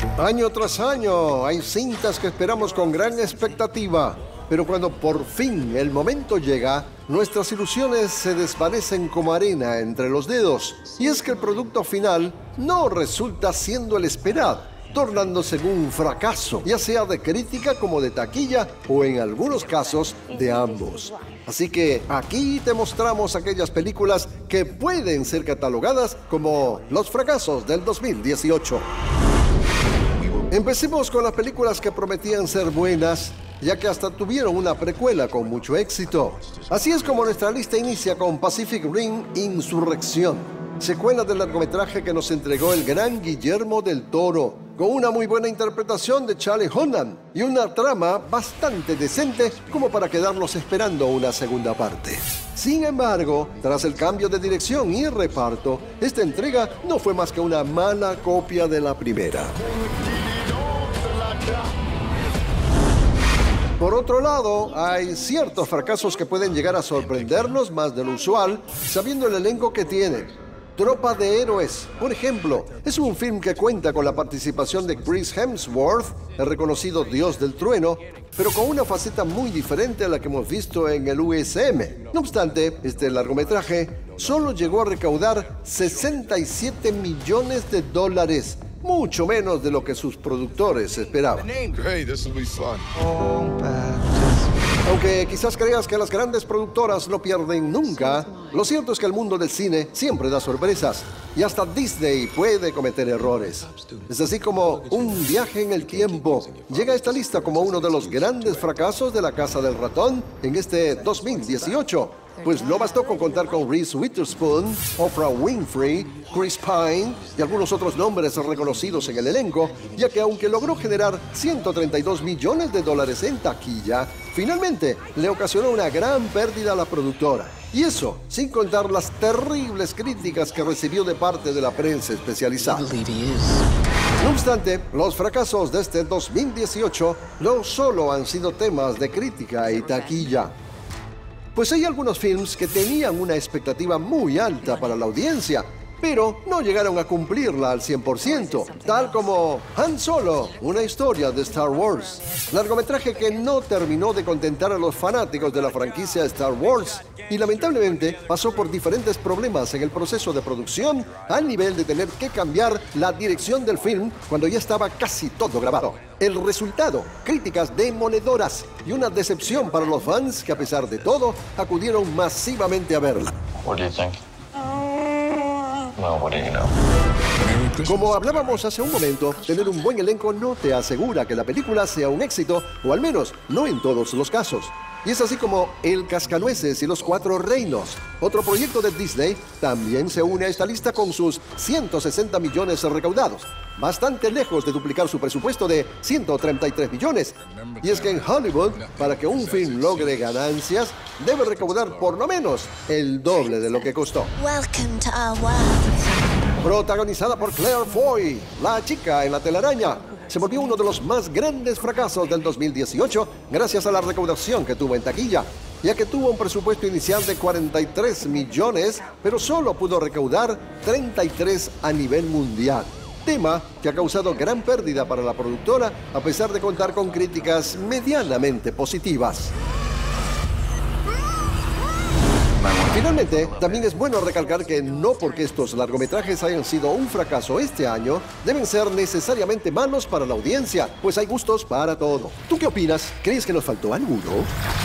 Año tras año hay cintas que esperamos con gran expectativa, pero cuando por fin el momento llega, nuestras ilusiones se desvanecen como arena entre los dedos. Y es que el producto final no resulta siendo el esperado, tornándose en un fracaso, ya sea de crítica como de taquilla o en algunos casos de ambos. Así que aquí te mostramos aquellas películas que pueden ser catalogadas como los fracasos del 2018. Empecemos con las películas que prometían ser buenas, ya que hasta tuvieron una precuela con mucho éxito. Así es como nuestra lista inicia con Pacific Rim: Insurrección, secuela del largometraje que nos entregó el gran Guillermo del Toro, con una muy buena interpretación de Charlie Hunnam y una trama bastante decente como para quedarnos esperando una segunda parte. Sin embargo, tras el cambio de dirección y reparto, esta entrega no fue más que una mala copia de la primera. Por otro lado, hay ciertos fracasos que pueden llegar a sorprendernos más de lo usual, sabiendo el elenco que tienen. Tropa de Héroes, por ejemplo, es un film que cuenta con la participación de Chris Hemsworth, el reconocido dios del trueno, pero con una faceta muy diferente a la que hemos visto en el USM. No obstante, este largometraje solo llegó a recaudar $67 millones, mucho menos de lo que sus productores esperaban. Aunque quizás creas que las grandes productoras no pierden nunca, lo cierto es que el mundo del cine siempre da sorpresas y hasta Disney puede cometer errores. Es así como Un viaje en el tiempo llega a esta lista como uno de los grandes fracasos de La Casa del Ratón en este 2018. Pues no bastó con contar con Reese Witherspoon, Oprah Winfrey, Chris Pine y algunos otros nombres reconocidos en el elenco, ya que aunque logró generar $132 millones en taquilla, finalmente le ocasionó una gran pérdida a la productora. Y eso, sin contar las terribles críticas que recibió de parte de la prensa especializada. No obstante, los fracasos de este 2018 no solo han sido temas de crítica y taquilla. Pues hay algunos films que tenían una expectativa muy alta para la audiencia, pero no llegaron a cumplirla al 100%, tal como Han Solo, una historia de Star Wars, largometraje que no terminó de contentar a los fanáticos de la franquicia Star Wars y lamentablemente pasó por diferentes problemas en el proceso de producción al nivel de tener que cambiar la dirección del film cuando ya estaba casi todo grabado. El resultado, críticas demoledoras y una decepción para los fans que a pesar de todo acudieron masivamente a verla. What do you think? Well, what do you know? Como hablábamos hace un momento, tener un buen elenco no te asegura que la película sea un éxito, o al menos no en todos los casos. Y es así como El Cascanueces y los Cuatro Reinos, otro proyecto de Disney, también se une a esta lista con sus $160 millones recaudados, bastante lejos de duplicar su presupuesto de $133 millones. Y es que en Hollywood, para que un film logre ganancias, debe recaudar por lo menos el doble de lo que costó. Welcome to our world. Protagonizada por Claire Foy, la chica en la telaraña, se volvió uno de los más grandes fracasos del 2018 gracias a la recaudación que tuvo en taquilla, ya que tuvo un presupuesto inicial de $43 millones, pero solo pudo recaudar 33 a nivel mundial. Tema que ha causado gran pérdida para la productora, a pesar de contar con críticas medianamente positivas. Finalmente, también es bueno recalcar que no porque estos largometrajes hayan sido un fracaso este año, deben ser necesariamente malos para la audiencia, pues hay gustos para todo. ¿Tú qué opinas? ¿Crees que nos faltó alguno?